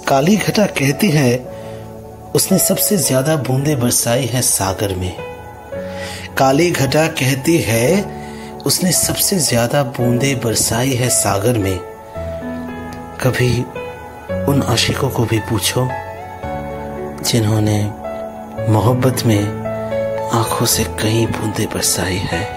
काली घटा कहती है उसने सबसे ज्यादा बूंदे बरसाई है सागर में। काली घटा कहती है उसने सबसे ज्यादा बूंदे बरसाई है सागर में। कभी उन आशिकों को भी पूछो जिन्होंने मोहब्बत में आंखों से कई बूंदे बरसाई है।